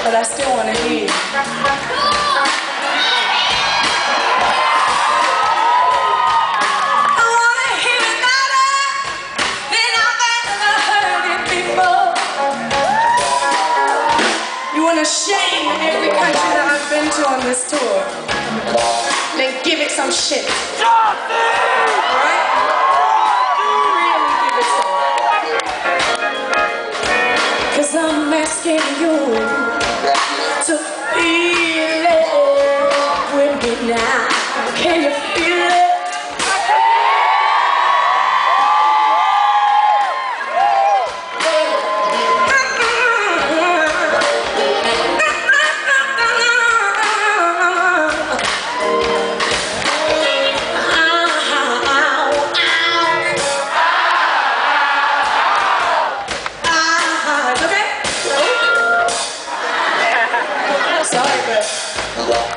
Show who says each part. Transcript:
Speaker 1: but I still want to hear you. I want to hear it louder than I've ever heard it before. You want to shame every country that I've been to on this tour. Then give it some shit. Alright? Really give it some. 'Cause I'm asking you to feel it with me now. Can you feel it? Sorry, but